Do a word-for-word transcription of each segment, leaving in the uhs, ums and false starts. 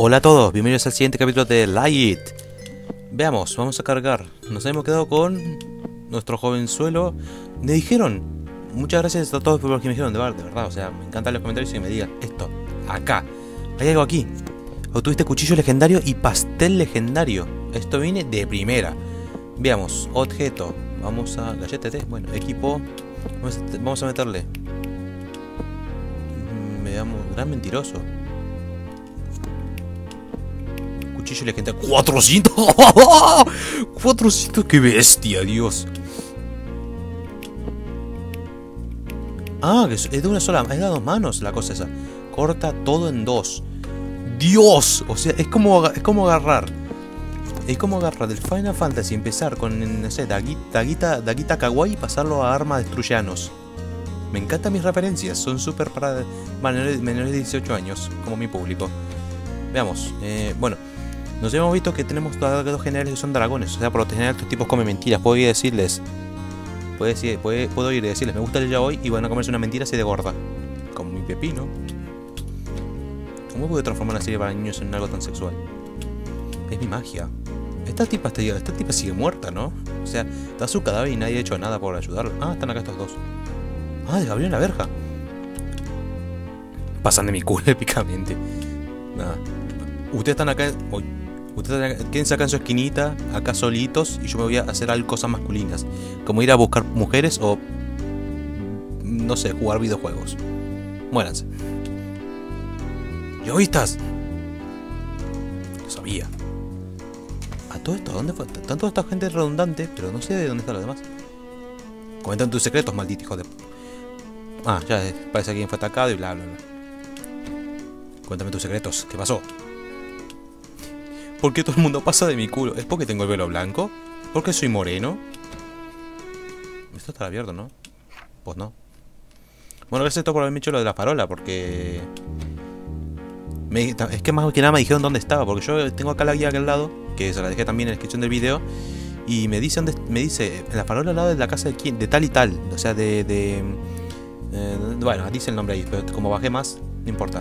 Hola a todos, bienvenidos al siguiente capítulo de Light. Veamos, vamos a cargar. Nos hemos quedado con nuestro jovenzuelo. Me dijeron, muchas gracias a todos por lo que me dijeron, de verdad, de verdad. O sea, me encantan los comentarios y que me digan esto, acá. Hay algo aquí. Obtuviste cuchillo legendario y pastel legendario. Esto viene de primera. Veamos, objeto. Vamos a... galleta de té. Bueno, equipo. Vamos a, vamos a meterle. Veamos, gran mentiroso. Cuchillo legendario. ¡cuatrocientos! ¡cuatrocientos! ¡Qué bestia, Dios! Ah, que es de una sola... es de dos manos la cosa esa. Corta todo en dos. ¡Dios! O sea, es como, es como agarrar... Es como agarrar del Final Fantasy, empezar con, no sé, Daguita, Daguita Kawaii y pasarlo a arma destruyanos. Me encantan mis referencias, son súper para menores, menores de dieciocho años, como mi público. Veamos, eh, bueno, nos hemos visto que tenemos dos generales que son dragones, o sea, por lo general estos tipos comen mentiras. Puedo ir a decirles, puedo, decir, puedo, puedo ir a decirles, me gusta el yaoi y van a comerse una mentira así de gorda. Como mi pepino. ¿Cómo puedo transformar una serie para niños en algo tan sexual? Es mi magia. Esta tipa, esta tipa sigue muerta, ¿no? O sea, está su cadáver y nadie ha hecho nada por ayudarla. Ah, están acá estos dos. Ah, abrieron la verja. Pasan de mi culo épicamente. Nada. Ustedes están acá. Uy. Ustedes están acá, quédense acá en su esquinita, acá solitos, y yo me voy a hacer algo, cosas masculinas. Como ir a buscar mujeres o... no sé, jugar videojuegos. Muéranse. ¿Y oístas? Lo sabía. A todo esto, ¿dónde fue? Están toda esta gente redundante, pero no sé de dónde están los demás. Comentan tus secretos, maldito hijo de... Ah, ya parece que alguien fue atacado y bla bla bla. Cuéntame tus secretos, ¿qué pasó? ¿Por qué todo el mundo pasa de mi culo? ¿Es porque tengo el velo blanco? ¿Porque soy moreno? Esto está abierto, ¿no? Pues no. Bueno, gracias a todo por haberme hecho lo de la farola, porque... Me... es que más que nada me dijeron dónde estaba, porque yo tengo acá la guía aquí al lado, que se la dejé también en la descripción del video, y me dice dónde... me dice, en la farola al lado de la casa de quién, de tal y tal, o sea, de... de eh, bueno, dice el nombre ahí, pero como bajé más, no importa.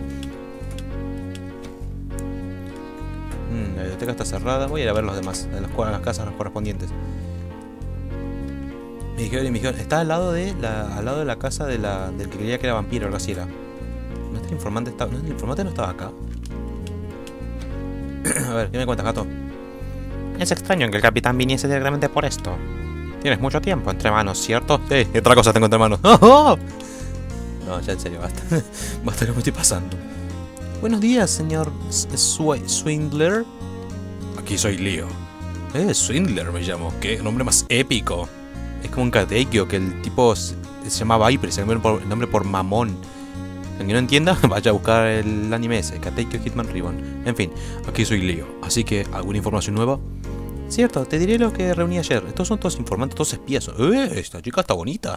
Mm, la biblioteca está cerrada, voy a ir a ver los demás, en las, las casas correspondientes. Me dijeron, y me dijeron, está al lado de la, al lado de la casa de la, del que creía que era vampiro, algo así era. ¿No es el informante estaba, no, el informante no estaba acá? A ver, ¿qué me cuentas, gato? Es extraño que el capitán viniese directamente por esto. Tienes mucho tiempo entre manos, ¿cierto? Sí, otra cosa tengo entre manos. No, ya en serio, basta. Basta, lo que estoy pasando. Buenos días, señor Sw Swindler. Aquí soy Leo. Eh, Swindler me llamo. Qué nombre más épico. Es como un Katekyo, que el tipo se, se llama Viper, se cambió el nombre por Mamón. El que no entienda, vaya a buscar el anime ese, Katekyo Hitman Ribbon. En fin, aquí soy Leo. Así que, ¿alguna información nueva? Cierto, te diré lo que reuní ayer. Estos son todos informantes, todos espías. ¡Eh! Esta chica está bonita.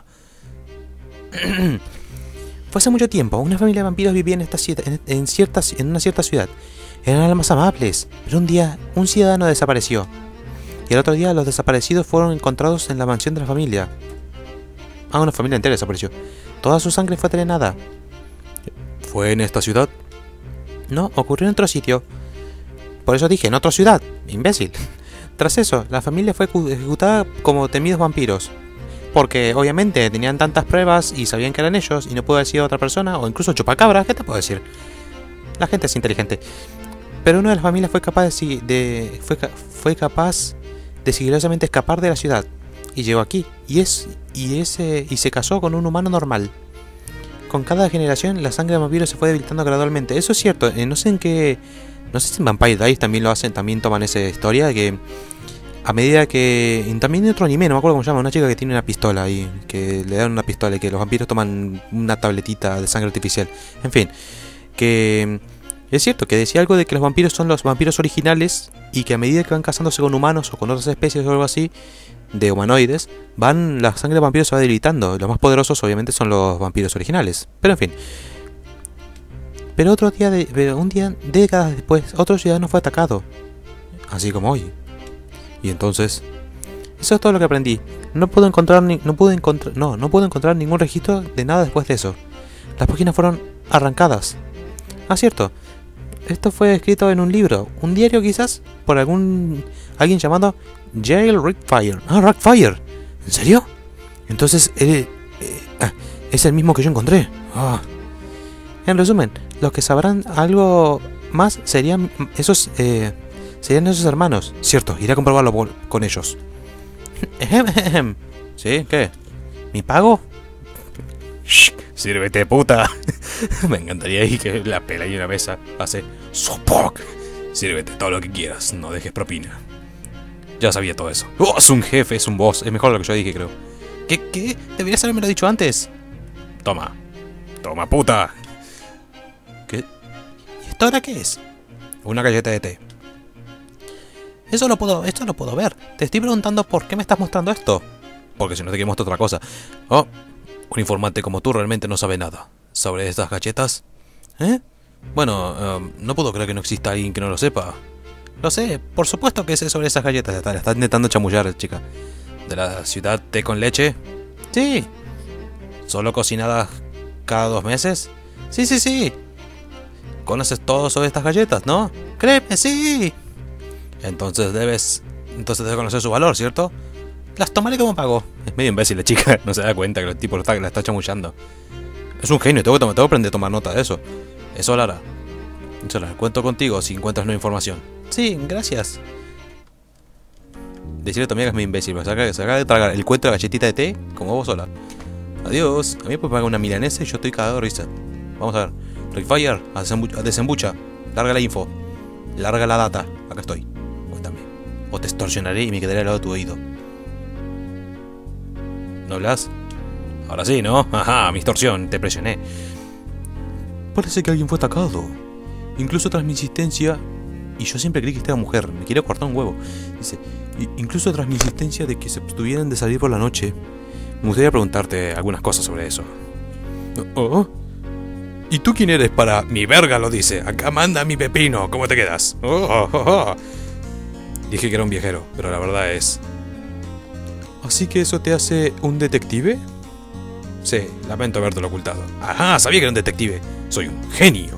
Fue hace mucho tiempo, una familia de vampiros vivía en, esta, en, en, ciertas, en una cierta ciudad. Eran almas amables, pero un día un ciudadano desapareció. Y el otro día los desaparecidos fueron encontrados en la mansión de la familia. Ah, una familia entera desapareció. Toda su sangre fue drenada. ¿Fue en esta ciudad? No, ocurrió en otro sitio. Por eso dije, en otra ciudad, imbécil. Tras eso, la familia fue ejecutada como temidos vampiros. Porque, obviamente, tenían tantas pruebas y sabían que eran ellos y no pudo haber sido otra persona, o incluso chupacabras, ¿qué te puedo decir? La gente es inteligente. Pero una de las familias fue capaz de, de fue, fue capaz de sigilosamente escapar de la ciudad. Y llegó aquí, y es y ese y se casó con un humano normal. Con cada generación, la sangre de vampiros se fue debilitando gradualmente. Eso es cierto, eh, no sé en qué... No sé si en Vampire Diaries también lo hacen, también toman esa historia, que... A medida que... También en otro anime, no me acuerdo cómo se llama, una chica que tiene una pistola ahí, que le dan una pistola y que los vampiros toman una tabletita de sangre artificial. En fin, que... Es cierto que decía algo de que los vampiros son los vampiros originales y que a medida que van casándose con humanos o con otras especies o algo así, de humanoides, van la sangre de vampiros se va debilitando. Los más poderosos obviamente son los vampiros originales. Pero en fin. Pero otro día, de, pero un día, décadas después, otro ciudadano fue atacado. Así como hoy. Y entonces, eso es todo lo que aprendí. No puedo encontrar ni, no pude encontrar, no, no puedo encontrar ningún registro de nada después de eso. Las páginas fueron arrancadas. Ah, cierto. esto fue escrito en un libro, un diario quizás, por algún alguien llamado Jail Rickfire. Ah, Rickfire. ¿En serio? Entonces, eh, eh, ah, es el mismo que yo encontré. Ah. En resumen, los que sabrán algo más serían esos, eh, serían esos hermanos. Cierto, iré a comprobarlo por, con ellos. ¿Sí? ¿Qué? ¿Mi pago? Shh, sírvete, puta. Me encantaría ir que la pela y una mesa hace sopoc. Sírvete todo lo que quieras, no dejes propina. Ya sabía todo eso. Oh, es un jefe, es un boss. Es mejor lo que yo dije, creo. ¿Qué? ¿Qué? Deberías haberme lo dicho antes. Toma. Toma, puta. ¿Qué? ¿Y esto ahora qué es? Una galleta de té. Eso lo puedo, esto lo puedo ver. Te estoy preguntando por qué me estás mostrando esto. Porque si no te quiero mostrar otra cosa. Oh, un informante como tú realmente no sabe nada sobre estas galletas. ¿Eh? Bueno, um, no puedo creer que no exista alguien que no lo sepa. Lo sé, por supuesto que sé sobre esas galletas. Está, está intentando chamullar, chica. ¿De la ciudad té con leche? Sí. ¿Solo cocinadas cada dos meses? Sí, sí, sí. ¿Conoces todo sobre estas galletas, no? Créeme, sí. Entonces debes... Entonces debes conocer su valor, ¿cierto? Las tomaré como pago. Es medio imbécil la chica. No se da cuenta que el tipo está, la está chamullando. Es un genio. Tengo que, tengo que aprender a tomar nota de eso. Eso, Lara. Eso, Lara. Cuento contigo si encuentras nueva información. Sí, gracias. Decirle a tu amiga que es medio imbécil. Se acaba, se acaba de tragar el cuento de la galletita de té como vos sola. Adiós. A mí me puede pagar una milanesa y yo estoy cagado de risa. Vamos a ver. Rickfire, a desembucha, a desembucha. Larga la info. Larga la data. Acá estoy. Cuéntame. O te extorsionaré y me quedaré al lado de tu oído. ¿No hablas? Ahora sí, ¿no? Ajá, mi extorsión. Te presioné. Parece que alguien fue atacado. Incluso tras mi insistencia... Y yo siempre creí que esta era mujer. Me quería cortar un huevo. Dice... Incluso tras mi insistencia de que se abstuvieran de salir por la noche... Me gustaría preguntarte algunas cosas sobre eso. ¿Oh? ¿Y tú quién eres para...? Mi verga lo dice. Acá manda mi pepino. ¿Cómo te quedas? Oh, oh, oh. Dije que era un viajero, pero la verdad es... ¿Así que eso te hace un detective? Sí, lamento habértelo ocultado. Ajá, sabía que era un detective. Soy un genio.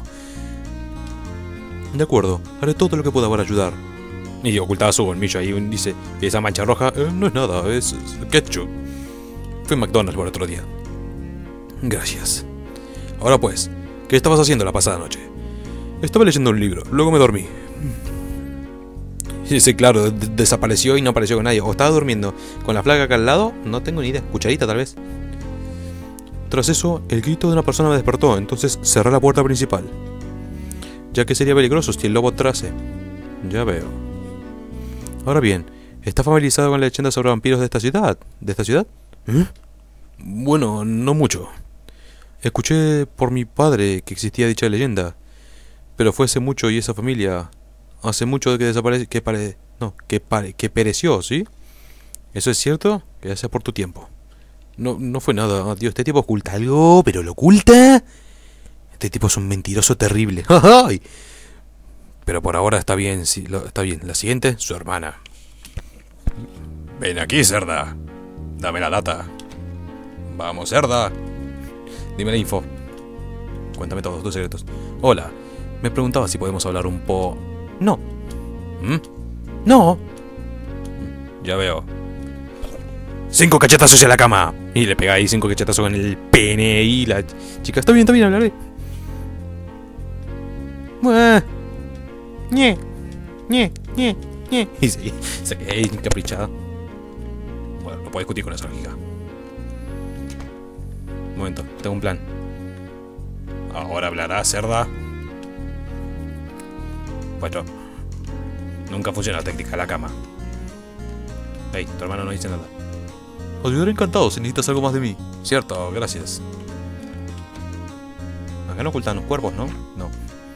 De acuerdo, haré todo lo que pueda para ayudar. Y ocultaba su colmillo ahí. Dice, ¿y esa mancha roja? Eh, no es nada, es, es ketchup. Fue en McDonald's por otro día. Gracias. Ahora pues, ¿qué estabas haciendo la pasada noche? Estaba leyendo un libro, luego me dormí. Sí, sí, claro, desapareció y no apareció con nadie. O estaba durmiendo con la flaca acá al lado, no tengo ni idea, cucharita tal vez. Tras eso, el grito de una persona me despertó, entonces cerré la puerta principal. Ya que sería peligroso si el lobo entrase. Ya veo. Ahora bien, ¿está familiarizado con la leyenda sobre vampiros de esta ciudad? ¿De esta ciudad? ¿Eh? Bueno, no mucho. Escuché por mi padre que existía dicha leyenda, pero fue hace mucho y esa familia... Hace mucho de que desapareció, que pare, no, que pare, que pereció, ¿sí? ¿Eso es cierto? Gracias por tu tiempo. No, no fue nada. Oh, Dios, este tipo oculta algo, pero lo oculta. Este tipo es un mentiroso terrible. ¡Ay! Pero por ahora está bien, sí, lo, está bien. La siguiente, su hermana. Ven aquí, cerda. Dame la data. Vamos, cerda. Dime la info. Cuéntame todos tus secretos. Hola. Me preguntaba si podemos hablar un po... No. ¿Mm? No. Ya veo. Cinco cachetazos hacia la cama. Y le pega ahí cinco cachetazos con el pene y la chica. Está bien, está bien, hablaré. Buah. Ñe. Ñe. Ñe. Ñe. Y se, se queda ahí encaprichada. Bueno, no puedo discutir con esa lógica. Un momento, tengo un plan. Ahora hablará, cerda. Cuatro. Nunca funciona la técnica de la cama. Hey, tu hermano no dice nada. Ayudaré encantado si necesitas algo más de mí. Cierto, gracias. Acá no ocultan los cuerpos, ¿no? No.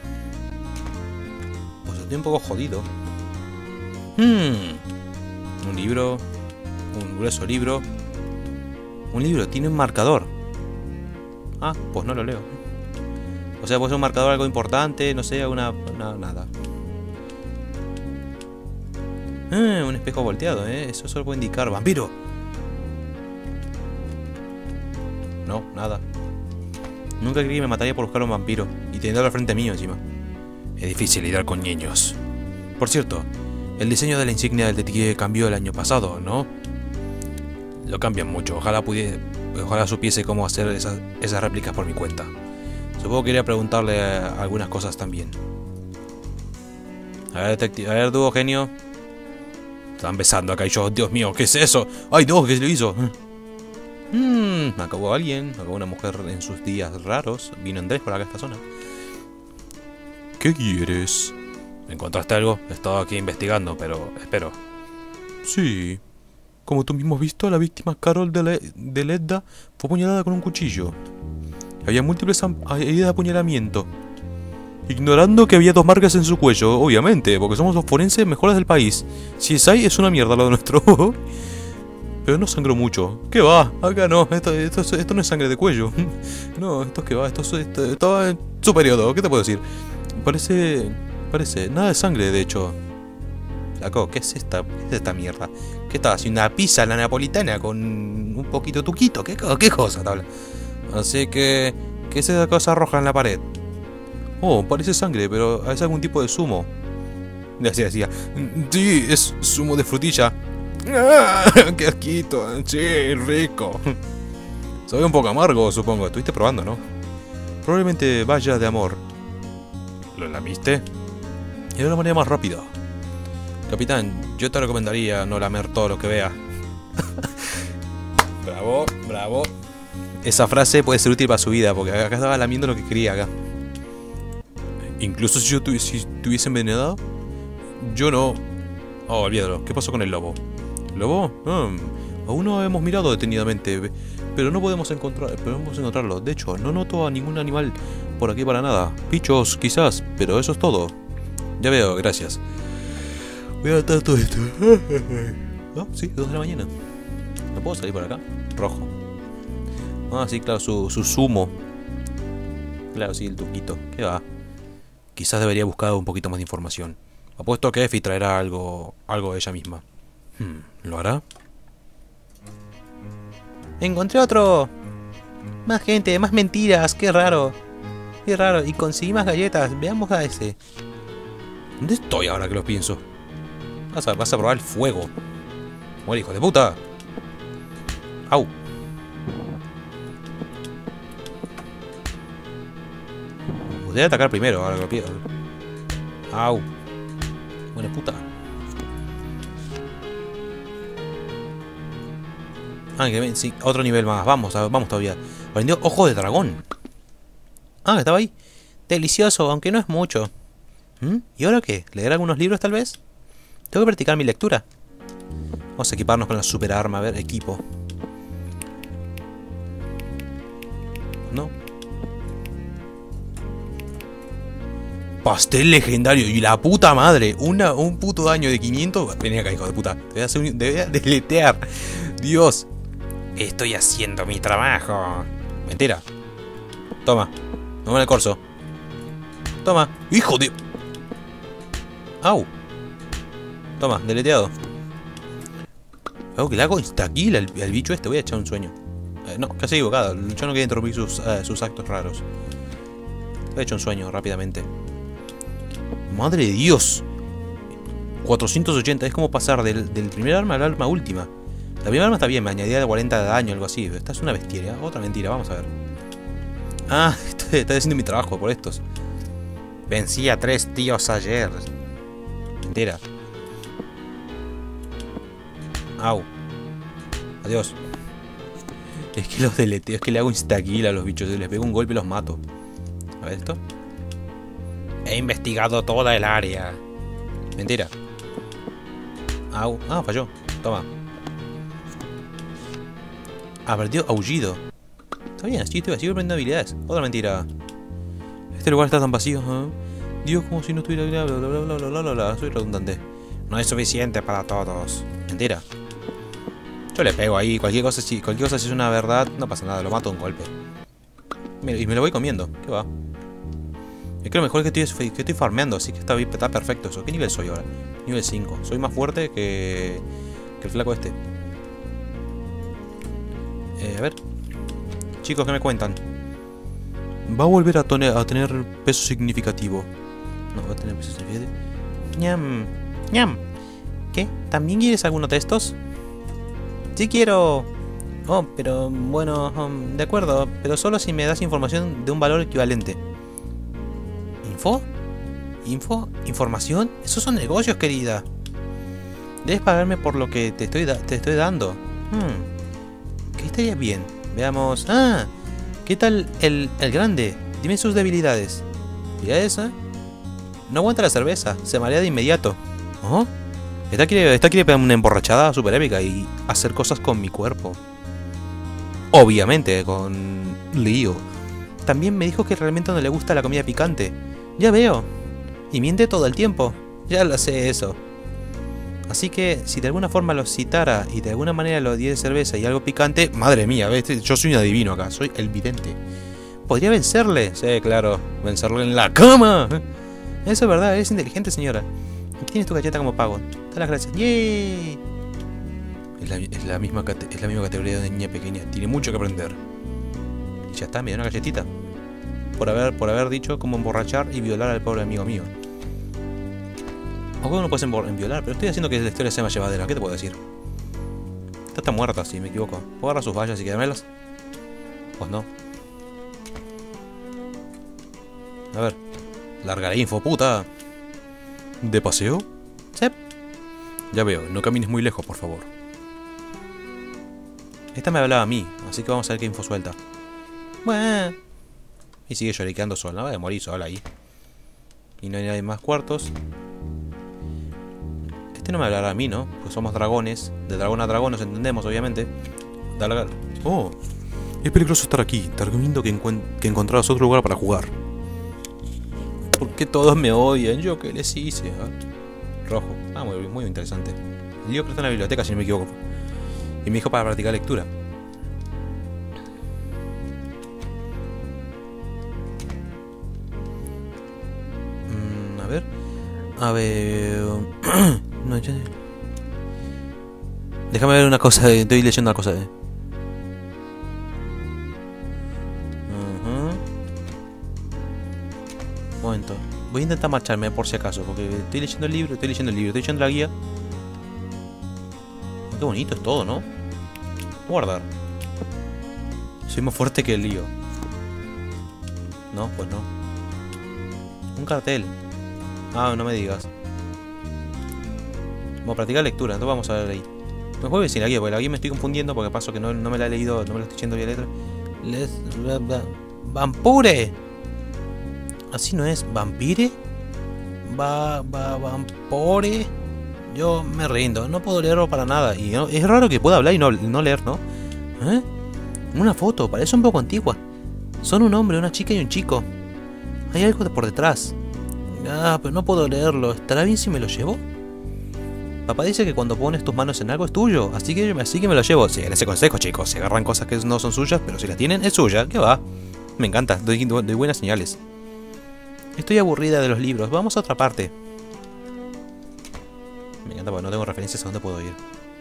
Pues estoy un poco jodido. Hmm. Un libro. Un grueso libro. Un libro, tiene un marcador. Ah, pues no lo leo. O sea, puede ser un marcador algo importante, no sé, alguna... una, nada. Ah, un espejo volteado, ¿eh? Eso solo puede indicar... ¡Vampiro! No, nada. Nunca creí que me mataría por buscar a un vampiro. Y teniendo al frente mío encima. Es difícil lidiar con niños. Por cierto, el diseño de la insignia del detective cambió el año pasado, ¿no? Lo cambian mucho. Ojalá pudiese, ojalá supiese cómo hacer esas, esas réplicas por mi cuenta. Supongo que quería preguntarle algunas cosas también. A ver, detective, a ver, dúo genio. Están besando acá y yo, Dios mío, ¿qué es eso? ¡Ay, no! ¿Qué se lo hizo? Mmm, acabó alguien, acabó una mujer en sus días raros. Vino Andrés por acá a esta zona. ¿Qué quieres? ¿Encontraste algo? He estado aquí investigando, pero espero. Sí. Como tú mismo has visto, la víctima Carol de, Le de Ledda fue apuñalada con un cuchillo. Había múltiples heridas de apuñalamiento. Ignorando que había dos marcas en su cuello, obviamente, porque somos los forenses mejores del país. Si es ahí, es una mierda lo de nuestro. Pero no sangró mucho. ¿Qué va? Acá no, esto, esto, esto no es sangre de cuello. No, esto es que va, esto, esto, esto va en su periodo, ¿qué te puedo decir? Parece... parece... nada de sangre, de hecho. Flaco, ¿qué es esta, qué es esta mierda? ¿Qué estaba haciendo? Una pizza, la napolitana, con un poquito de tuquito. ¿Qué, qué cosa, tabla? Así que... ¿qué es esa cosa roja en la pared? Oh, parece sangre, pero es algún tipo de zumo. Y así decía. Sí, es zumo de frutilla. ¡Ah! ¡Qué asquito! Sí, rico. Sabe un poco amargo, supongo. Estuviste probando, ¿no? Probablemente vaya de amor. ¿Lo lamiste? Era la manera más rápida. Capitán, yo te recomendaría no lamer todo lo que veas. Bravo, bravo. Esa frase puede ser útil para su vida, porque acá estaba lamiendo lo que quería acá. Incluso si yo tu si estuviese envenenado. Yo no. Oh, olvídalo. ¿Qué pasó con el lobo? ¿Lobo? Hmm. Aún no hemos mirado detenidamente. Pero no podemos encontrar, podemos encontrarlo. De hecho, no noto a ningún animal por aquí para nada. Bichos, quizás, pero eso es todo. Ya veo, gracias. Voy a adaptar todo esto. Ah, sí, dos de la mañana. ¿No puedo salir por acá? Rojo. Ah, sí, claro, su, su zumo. Claro, sí, el tuquito. ¿Qué va? Quizás debería buscar un poquito más de información. Apuesto que Effie traerá algo, algo de ella misma. Hmm, ¿lo hará? Encontré otro. Más gente, más mentiras. Qué raro. Qué raro. Y conseguí más galletas. Veamos a ese. ¿Dónde estoy ahora que lo pienso? Vas a, vas a probar el fuego. Muere, hijo de puta. Au. Debe atacar primero, ahora que lo pido. Au. Buena puta. Ah, que ven, sí, otro nivel más. Vamos, vamos todavía. Aprendió ojo de dragón. Ah, estaba ahí. Delicioso, aunque no es mucho. ¿Mm? ¿Y ahora qué? ¿Leer algunos libros tal vez? Tengo que practicar mi lectura. Vamos a equiparnos con la super arma. A ver, equipo. No. Pastel legendario. Y la puta madre. Una, un puto daño de quinientos. Vení acá, hijo de puta. Te voy a, hacer un, te voy a deletear. Dios. Estoy haciendo mi trabajo. Mentira. Toma. Toma el corso. Toma. Hijo de... Au. Toma, deleteado. Algo que le hago insta-kill al, al bicho este. Voy a echar un sueño. Eh, no, casi equivocado. Yo no quería interrumpir sus, uh, sus actos raros. Voy a echar un sueño rápidamente. Madre de Dios. cuatrocientos ochenta. Es como pasar del, del primer arma al arma última. La primera arma está bien. Me añadía cuarenta de daño o algo así. Esta es una bestialidad. Otra mentira. Vamos a ver. Ah, estoy, estoy haciendo mi trabajo por estos. Vencí a tres tíos ayer. Mentira. Au. Adiós. Es que los deleteo. Es que le hago insta-kill a los bichos. Les pego un golpe y los mato. A ver esto. He investigado toda el área. Mentira. Au. Ah, falló. Toma. Ah, perdió aullido. Está bien, así estoy, sigo aprendiendo habilidades. Otra mentira. Este lugar está tan vacío. ¿eh? Dios, como si no estuviera... Bla, bla, bla, bla, bla, bla, bla, bla. Soy redundante. No es suficiente para todos. Mentira. Yo le pego ahí. Cualquier cosa, si cualquier cosa si es una verdad, no pasa nada. Lo mato de un golpe. Y me lo voy comiendo. ¿Qué va? Es que lo mejor es que estoy, que estoy farmeando. Así que está, está perfecto eso. ¿Qué nivel soy ahora? Nivel cinco. Soy más fuerte que, que el flaco este. Eh, a ver. Chicos, ¿qué me cuentan? Va a volver a, a tener peso significativo. No, voy a tener pisos de fiebre. Ñam. Ñam. ¿Qué? ¿También quieres alguno de estos? Sí quiero. Oh, pero bueno, um, de acuerdo, pero solo si me das información de un valor equivalente. ¿Info? ¿Info? ¿Información? Esos son negocios, querida. Debes pagarme por lo que te estoy, da te estoy dando. Hmm. ¿Qué estaría bien? Veamos. Ah, ¿qué tal el, el grande? Dime sus debilidades. Mira esa. No aguanta la cerveza, se marea de inmediato. ¿Oh? Esta quiere, esta quiere pegarme una emborrachada super épica y hacer cosas con mi cuerpo. Obviamente, con Leo. También me dijo que realmente no le gusta la comida picante. Ya veo. Y miente todo el tiempo. Ya lo sé eso. Así que, si de alguna forma lo citara y de alguna manera lo diera cerveza y algo picante... Madre mía, ¿ves? Yo soy un adivino acá, soy el vidente. ¿Podría vencerle? Sí, claro, vencerle en la cama. Eso es verdad, eres inteligente, señora. Aquí tienes tu galleta como pago. Dale las gracias. ¡Yay! Es la, es, la misma, es la misma categoría de niña pequeña. Tiene mucho que aprender. Y ya está, me dio una galletita. Por haber, por haber dicho cómo emborrachar y violar al pobre amigo mío. O cómo no puedes violar, pero estoy haciendo que la historia sea más llevadera. ¿Qué te puedo decir? Esta está muerta, si me equivoco. ¿Puedo agarrar sus vallas y quedármelas? Pues no. A ver. Larga la info, puta. ¿De paseo? Sí. Ya veo, no camines muy lejos, por favor. Esta me hablaba a mí, así que vamos a ver qué info suelta. Bueno. Y sigue lloriqueando sola, va a morir sola ahí. Y no hay nadie más cuartos. Este no me hablará a mí, ¿no? Pues somos dragones. De dragón a dragón nos entendemos, obviamente. Dale. Oh, es peligroso estar aquí. Te recomiendo que, que encontraras otro lugar para jugar. ¿Por qué todos me odian? ¿Yo qué les hice? ¿Eh? Rojo. Ah, muy, muy interesante. El lío que está en la biblioteca, si no me equivoco. Y me dijo para practicar lectura. Mm, a ver. A ver... no, ya... Déjame ver una cosa. Estoy leyendo una cosa. Eh. Uh-huh. Un momento. Voy a intentar marcharme por si acaso. Porque estoy leyendo el libro, estoy leyendo el libro, estoy leyendo la guía. Qué bonito es todo, ¿no? Guardar. Soy más fuerte que el lío. No, pues no. Un cartel. Ah, no me digas. Vamos a practicar lectura, entonces vamos a ver ahí. Me juegue sin la guía, porque la guía me estoy confundiendo porque paso que no, no me la he leído, no me la estoy echando bien letra. Les... ¡Vampure! Así no es. ¿Vampire? Va... va... vampore... Yo me rindo, no puedo leerlo para nada. Y no, es raro que pueda hablar y no, no leer, ¿no? ¿Eh? Una foto, parece un poco antigua. Son un hombre, una chica y un chico. Hay algo por detrás. Ah, pero no puedo leerlo. ¿Estará bien si me lo llevo? Papá dice que cuando pones tus manos en algo es tuyo, así que, así que me lo llevo. Sigan ese consejo, chicos. Se agarran cosas que no son suyas, pero si las tienen, es suya. ¿Qué va? Me encanta, doy, doy buenas señales. Estoy aburrida de los libros. Vamos a otra parte. Me encanta porque no tengo referencias a dónde puedo ir.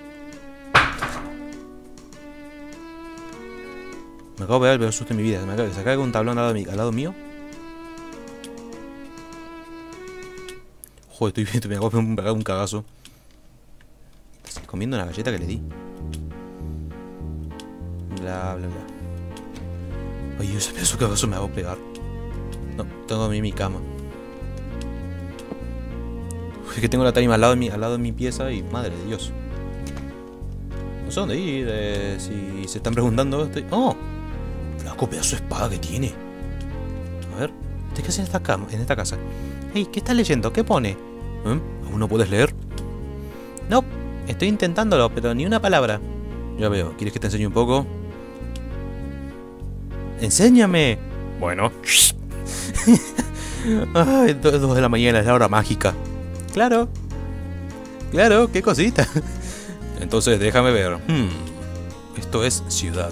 Me acabo de pegar el peor susto en mi vida. Me acabo de sacar un tablón al lado, mi, al lado mío. Joder, estoy viendo, me acabo de pegar un cagazo. Estoy comiendo una galleta que le di. Bla, bla, bla. Oye, ese pedazo de cagazo me hago pegar. No, tengo a mí mi cama. Es que tengo la tarima al lado de mi, al lado de mi pieza y madre de Dios. No sé dónde ir, eh, si se están preguntando. Estoy... ¡Oh! Flaco pedazo de espada que tiene. A ver, ¿qué haces en esta cama, en esta casa? Hey, ¿qué estás leyendo? ¿Qué pone? ¿Eh? ¿Aún no puedes leer? No, estoy intentándolo, pero ni una palabra. Ya veo, ¿quieres que te enseñe un poco? ¡Enséñame! Bueno. Ay, dos de la mañana es la hora mágica. Claro. Claro, qué cosita. Entonces, déjame ver. Hmm. Esto es ciudad.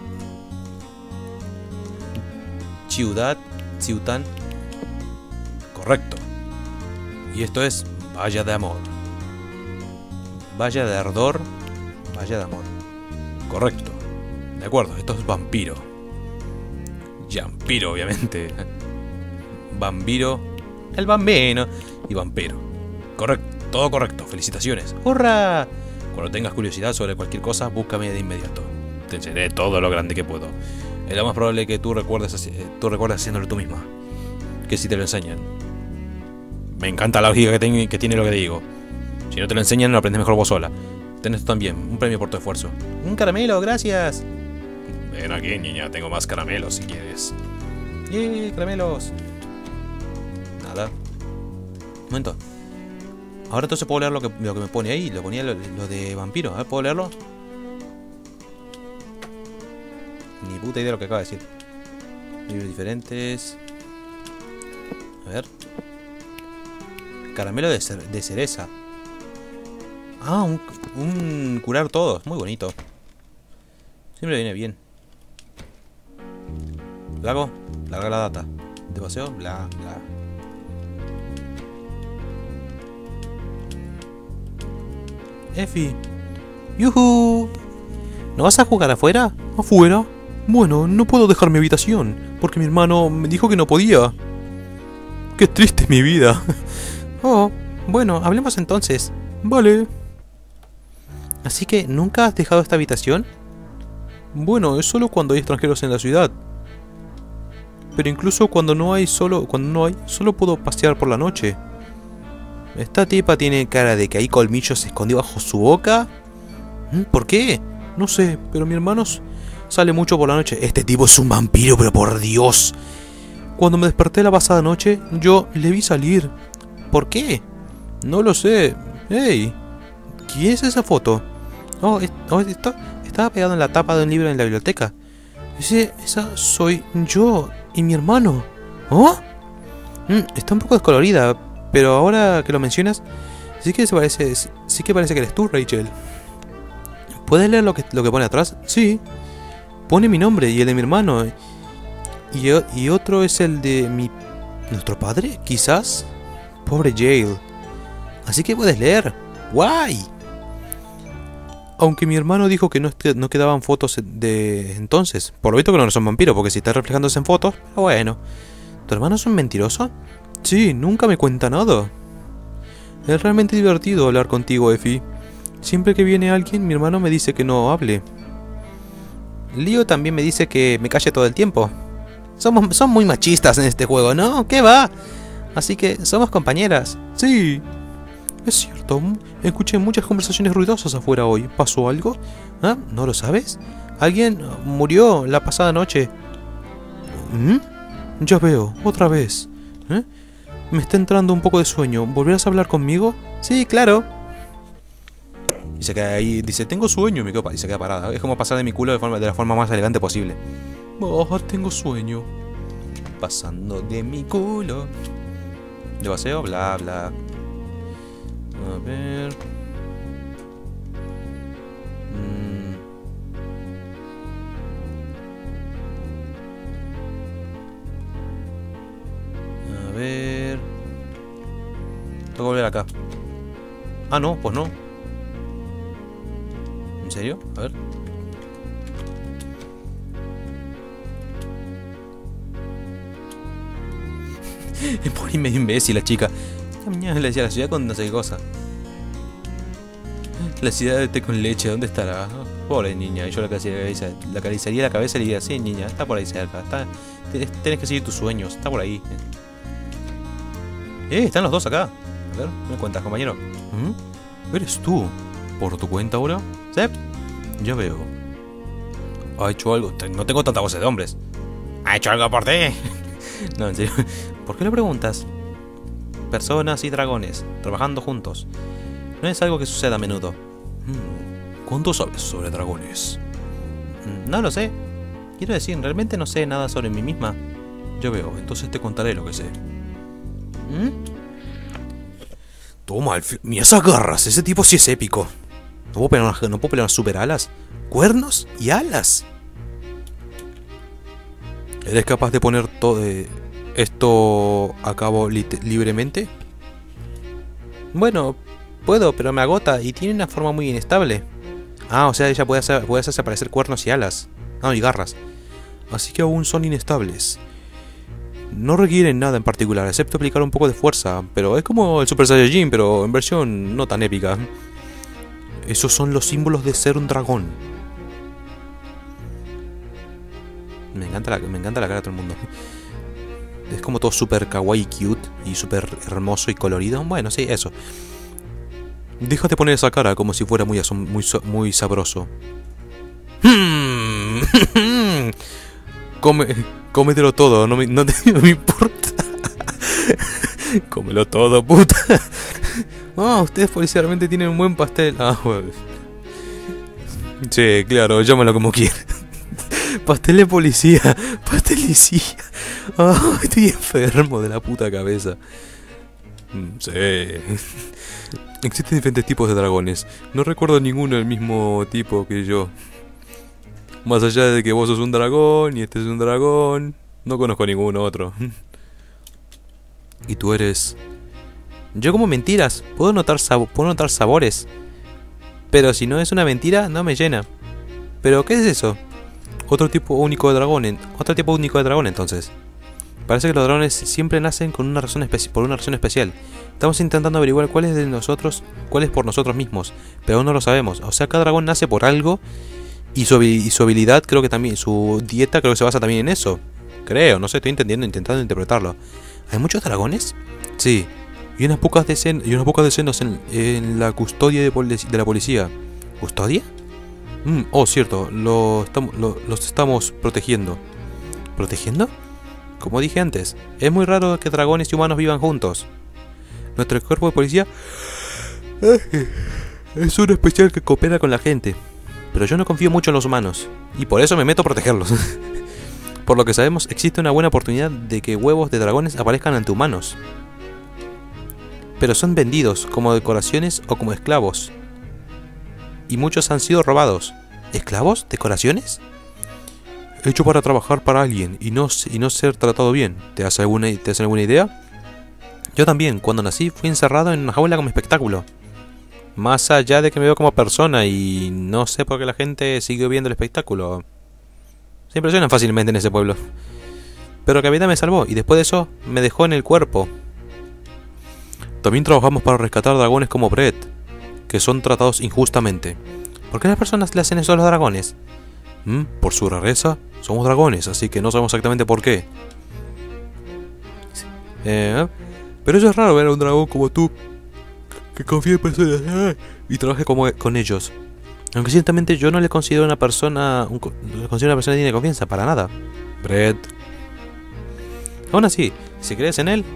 Ciudad. Ciután. Correcto. Y esto es Valla de Amor. Valla de Ardor. Valla de Amor. Correcto. De acuerdo, esto es Vampiro. Vampiro, obviamente. Vampiro. El bambino. Y vampiro. Correcto. Todo correcto. Felicitaciones. ¡Hurra! Cuando tengas curiosidad sobre cualquier cosa, búscame de inmediato. Te enseñaré todo lo grande que puedo. Es lo más probable que tú recuerdes, tú recuerdes haciéndolo tú misma. Que si te lo enseñan. Me encanta la lógica que, ten, que tiene lo que te digo. Si no te lo enseñan, lo aprendes mejor vos sola. Ten esto también, un premio por tu esfuerzo. Un caramelo, gracias. Ven aquí, niña, tengo más caramelos si quieres. ¡Yay, caramelos! Nada. Un momento. Ahora entonces puedo leer lo que, lo que me pone ahí. Lo ponía lo, lo de vampiro. A ver, ¿puedo leerlo? Ni puta idea de lo que acaba de decir. Libros diferentes. A ver. Caramelo de, cer de cereza. Ah, un, un curar todos. Muy bonito. Siempre viene bien. Lago, larga la data. De paseo, bla, bla. Efi. ¡Yuhu! ¿No vas a jugar afuera? ¿Afuera? Bueno, no puedo dejar mi habitación, porque mi hermano me dijo que no podía. ¡Qué triste es mi vida! Oh, bueno, hablemos entonces. Vale. Así que, ¿nunca has dejado esta habitación? Bueno, es solo cuando hay extranjeros en la ciudad. Pero incluso cuando no hay solo, cuando no hay, solo puedo pasear por la noche. ¿Esta tipa tiene cara de que hay colmillos escondidos bajo su boca? ¿Por qué? No sé, pero mi hermano sale mucho por la noche. Este tipo es un vampiro, pero por Dios. Cuando me desperté la pasada noche, yo le vi salir. ¿Por qué? No lo sé. Hey, ¿quién es esa foto? Oh, es, oh está, estaba pegado en la tapa de un libro en la biblioteca. Ese, esa soy yo y mi hermano. ¿Oh? Mm, está un poco descolorida, pero ahora que lo mencionas, sí que se parece, sí que parece que eres tú, Rachel. ¿Puedes leer lo que, lo que pone atrás? Sí. Pone mi nombre y el de mi hermano. Y, y otro es el de mi... ¿Nuestro padre? Quizás. Pobre Jael. Así que puedes leer. ¡Guay! Aunque mi hermano dijo que no, no quedaban fotos de entonces. Por lo visto que no son vampiros, porque si está reflejándose en fotos, bueno. ¿Tu hermano es un mentiroso? Sí, nunca me cuenta nada. Es realmente divertido hablar contigo, Effie. Siempre que viene alguien, mi hermano me dice que no hable. Leo también me dice que me calle todo el tiempo. Somos, son muy machistas en este juego, ¿no? ¿Qué va? Así que somos compañeras. Sí. Es cierto, escuché muchas conversaciones ruidosas afuera hoy. ¿Pasó algo? ¿Ah? ¿No lo sabes? Alguien murió la pasada noche. ¿Mm? Ya veo, otra vez. ¿Eh? Me está entrando un poco de sueño. ¿Volverás a hablar conmigo? Sí, claro. Y se queda ahí, dice, tengo sueño, y, me quedo, y se queda parada. Es como pasar de mi culo de, forma, de la forma más elegante posible. Oh, tengo sueño. Pasando de mi culo. De paseo, bla, bla. A ver. Mm. A ver. Tengo que volver acá. Ah, no, pues no. ¿En serio? A ver. Me pone medio imbécil la chica. Le decía la ciudad con no sé qué cosa. La ciudad de té con leche, ¿dónde estará? Oh, pobre niña. Y yo la acariciaría, la acariciaría la cabeza y le diría, sí, niña, está por ahí cerca. Está, tenés que seguir tus sueños, está por ahí. Eh, están los dos acá. A ver, ¿me cuentas, compañero? ¿Mm? ¿Eres tú? ¿Por tu cuenta ahora? ¿Sí? Ya veo. ¿Ha hecho algo? No tengo tanta voz de hombres. ¿Ha hecho algo por ti? No, en serio. ¿Por qué lo preguntas? Personas y dragones, trabajando juntos. No es algo que suceda a menudo. ¿Cuánto sabes sobre dragones? No lo sé. Quiero decir, realmente no sé nada sobre mí misma. Ya veo, entonces te contaré lo que sé. ¿Mm? Toma, el mira esas garras, ese tipo sí es épico. ¿No puedo pelear unas, no puedo pelear unas super alas? ¿Cuernos y alas? ¿Eres capaz de poner todo eh, esto a cabo libremente? Bueno, puedo, pero me agota y tiene una forma muy inestable. Ah, o sea, ella puede, hacer, puede hacerse aparecer cuernos y alas. Ah, y garras. Así que aún son inestables. No requieren nada en particular, excepto aplicar un poco de fuerza, pero es como el Super Saiyajin, pero en versión no tan épica. Esos son los símbolos de ser un dragón. Me encanta la, me encanta la cara de todo el mundo. Es como todo super kawaii cute y super hermoso y colorido. Bueno, sí, eso. Déjate poner esa cara como si fuera muy, muy, muy sabroso. Come, cómetelo todo, no me, no te, no me importa. Cómelo todo, puta. Ah, oh, ustedes policialmente tienen un buen pastel. Ah, bueno. Sí, claro, llámalo como quieran. Pastel de policía, pastelicía. Oh, estoy enfermo de la puta cabeza. Sí. Existen diferentes tipos de dragones. No recuerdo ninguno del mismo tipo que yo. Más allá de que vos sos un dragón y este es un dragón, no conozco ninguno otro. ¿Y tú eres? Yo como mentiras, puedo notar, sab puedo notar sabores. Pero si no es una mentira, no me llena. ¿Pero qué es eso? Otro tipo único de dragón, en otro tipo único de dragón entonces. Parece que los dragones siempre nacen con una razón por una razón especial. Estamos intentando averiguar cuál es de nosotros, cuál es por nosotros mismos, pero aún no lo sabemos. O sea, cada dragón nace por algo y su, y su habilidad creo que también, su dieta creo que se basa también en eso. Creo, no sé, estoy entendiendo, intentando interpretarlo. ¿Hay muchos dragones? Sí. Y unas pocas decenas, y unas pocas decenas en, en la custodia de, de la policía. ¿Custodia? Mm, oh, cierto, lo estamos, lo, los estamos protegiendo. ¿Protegiendo? Como dije antes, es muy raro que dragones y humanos vivan juntos. Nuestro cuerpo de policía es uno especial que coopera con la gente. Pero yo no confío mucho en los humanos, y por eso me meto a protegerlos. Por lo que sabemos, existe una buena oportunidad de que huevos de dragones aparezcan ante humanos. Pero son vendidos como decoraciones o como esclavos. Y muchos han sido robados. ¿Esclavos? ¿Decoraciones? Hecho para trabajar para alguien y no, y no ser tratado bien. ¿Te hace alguna, te hace alguna idea? Yo también, cuando nací, fui encerrado en una jaula como espectáculo. Más allá de que me veo como persona y no sé por qué la gente siguió viendo el espectáculo. Se impresionan fácilmente en ese pueblo. Pero el capitán me salvó y después de eso me dejó en el cuerpo. También trabajamos para rescatar dragones como Brett, que son tratados injustamente. ¿Por qué las personas le hacen eso a los dragones? ¿Mm? ¿Por su rareza? Somos dragones, así que no sabemos exactamente por qué. Eh, pero eso es raro ver a un dragón como tú, que confía en personas eh, y trabaje como, con ellos. Aunque ciertamente yo no le considero una persona, un, le considero una persona digna de confianza, para nada. Brett. Aún así, si crees en él,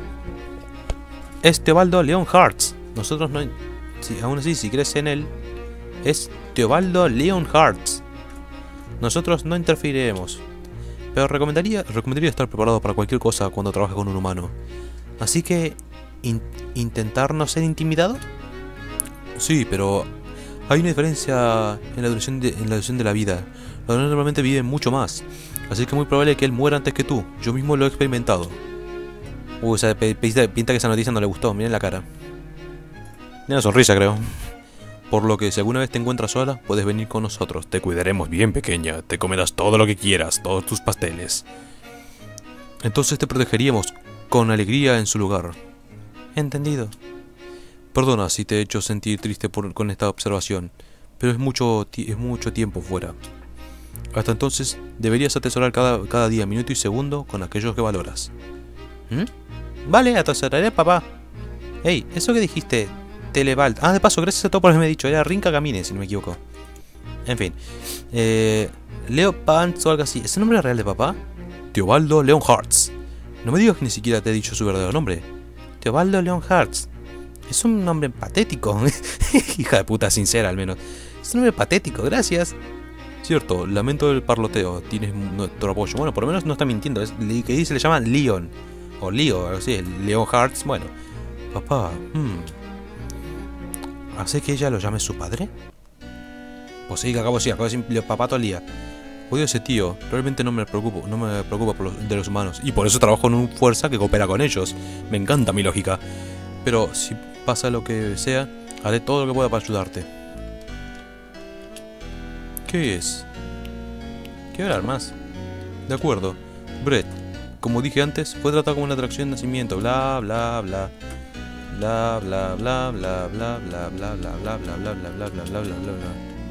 es Teobaldo Leon Hearts. Nosotros no... Si, aún así, si crees en él, es Teobaldo Leon Hearts. Nosotros no interferiremos. Pero recomendaría, recomendaría estar preparado para cualquier cosa cuando trabajes con un humano. Así que... In, ¿intentar no ser intimidado? Sí, pero... hay una diferencia en la duración de, en la, duración de la vida. Los dragones normalmente viven mucho más. Así que es muy probable que él muera antes que tú. Yo mismo lo he experimentado. Uy, o sea, pinta, pinta que esa noticia no le gustó. Miren la cara. Tiene una sonrisa, creo. Por lo que si alguna vez te encuentras sola, puedes venir con nosotros. Te cuidaremos bien, pequeña. Te comerás todo lo que quieras, todos tus pasteles. Entonces te protegeríamos con alegría en su lugar. Entendido. Perdona si te he hecho sentir triste por, con esta observación, pero es mucho, es mucho tiempo fuera. Hasta entonces, deberías atesorar cada, cada día, minuto y segundo con aquellos que valoras. ¿Mm? Vale, atesoraré, papá. Hey, eso que dijiste, Telebald. Ah, de paso, gracias a todo por haberme dicho. Era Rinca Camine, si no me equivoco. En fin. Eh, Leo Pants o algo así. ¿Es el nombre real de papá? Teobaldo Leon Hearts. No me digas que ni siquiera te he dicho su verdadero nombre. Teobaldo Leon Hearts. Es un nombre patético. Hija de puta, sincera al menos. Es un nombre patético, gracias. Cierto, lamento el parloteo. Tienes nuestro apoyo. Bueno, por lo menos no está mintiendo. Es, que dice, le llama Leon. O Leo, algo así. Leon Hearts. Bueno. Papá. Hmm. ¿Hace que ella lo llame su padre? Pues sí, que acabo sí, acabo de decir papá todo el día. Odio a ese tío. Realmente no me preocupo. No me preocupa por los, de los humanos. Y por eso trabajo en una fuerza que coopera con ellos. Me encanta mi lógica. Pero si pasa lo que sea, haré todo lo que pueda para ayudarte. ¿Qué es? Quiero hablar más. De acuerdo. Brett, como dije antes, fue tratado como una atracción de nacimiento. Bla, bla, bla. Bla, bla, bla, bla, bla, bla, bla, bla, bla, bla, bla, bla, bla, bla, bla, bla, bla, bla.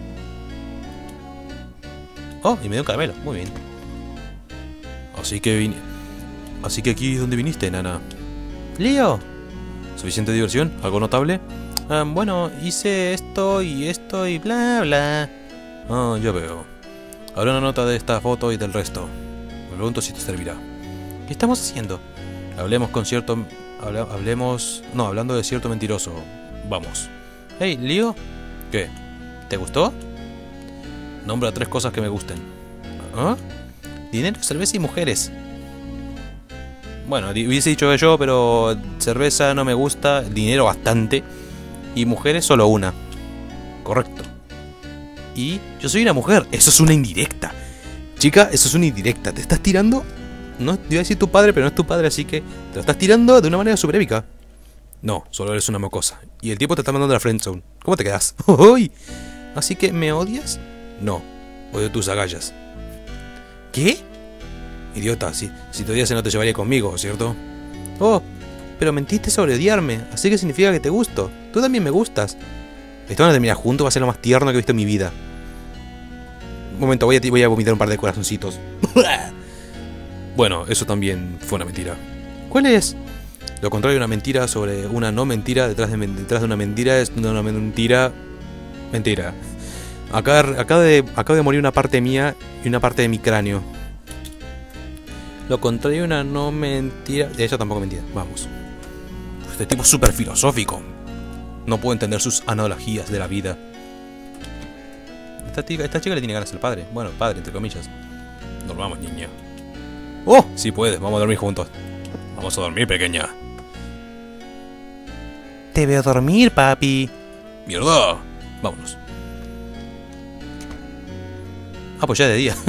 Oh, y me dio un caramelo. Muy bien. Así que vine. Así que aquí es donde viniste, nana. Leo. ¿Suficiente diversión? ¿Algo notable? Ah, bueno, hice esto y esto y bla, bla. Ah, ya veo. Haré una nota de esta foto y del resto. Me pregunto si te servirá. ¿Qué estamos haciendo? Hablemos con cierto... Habla, hablemos... No, hablando de cierto mentiroso. Vamos. Hey, Leo. ¿Qué? ¿Te gustó? Nombra tres cosas que me gusten. ¿Ah? Dinero, cerveza y mujeres. Bueno, hubiese dicho que yo, pero cerveza no me gusta, dinero bastante y mujeres solo una. Correcto. Y yo soy una mujer, eso es una indirecta. Chica, eso es una indirecta. ¿Te estás tirando? No, iba a decir tu padre, pero no es tu padre, así que te lo estás tirando de una manera súper épica. No, solo eres una mocosa. Y el tipo te está mandando a la friendzone. ¿Cómo te quedas? ¡Uy! Así que, ¿me odias? No, odio tus agallas. ¿Qué? Idiota, si, si te odiase no te llevaría conmigo, ¿cierto? Oh, pero mentiste sobre odiarme, así que significa que te gusto. Tú también me gustas. Esto van a terminar juntos, va a ser lo más tierno que he visto en mi vida. Un momento, voy a, voy a vomitar un par de corazoncitos. Bueno, eso también fue una mentira. ¿Cuál es? Lo contrario de una mentira sobre una no mentira, detrás de, detrás de una mentira es una mentira... Mentira. Acá, acá, de, acaba de morir una parte mía y una parte de mi cráneo. Lo contrario de una no mentira... De ella tampoco mentira, vamos. Este tipo es súper filosófico. No puedo entender sus analogías de la vida. Esta chica, esta chica le tiene ganas al padre. Bueno, padre, entre comillas. Dormamos, niña. ¡Oh! Si puedes, vamos a dormir juntos. Vamos a dormir, pequeña. Te veo dormir, papi. ¡Mierda! Vámonos. Ah, pues ya es de día.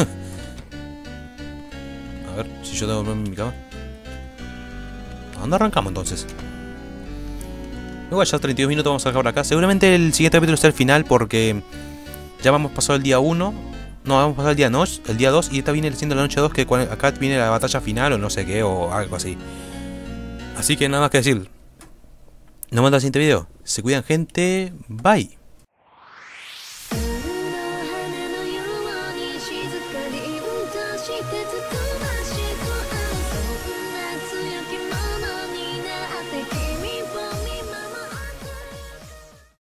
A ver, si yo tengo en mi cama. ¿A dónde arrancamos entonces? Igual ya treinta y dos minutos vamos a acabar acá. Seguramente el siguiente capítulo será el final porque ya vamos pasado el día uno. No, vamos a pasar el día dos, el día dos y esta viene siendo la noche dos, que acá viene la batalla final o no sé qué o algo así. Así que nada más que decir. Nos vemos en el siguiente video. Se cuidan, gente. Bye. 「